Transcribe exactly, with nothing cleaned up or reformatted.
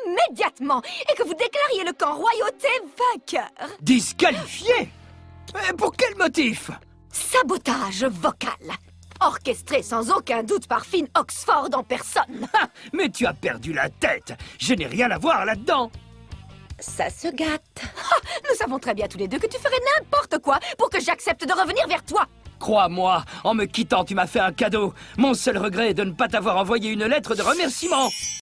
immédiatement et que vous déclariez le camp royauté vainqueur. Disqualifié? Et pour quel motif? Sabotage vocal. Orchestré sans aucun doute par Finn Oxford en personne. Ah, mais tu as perdu la tête. Je n'ai rien à voir là-dedans. Ça se gâte. Ah, nous savons très bien tous les deux que tu ferais n'importe quoi pour que j'accepte de revenir vers toi. Crois-moi, en me quittant, tu m'as fait un cadeau. Mon seul regret est de ne pas t'avoir envoyé une lettre de remerciement.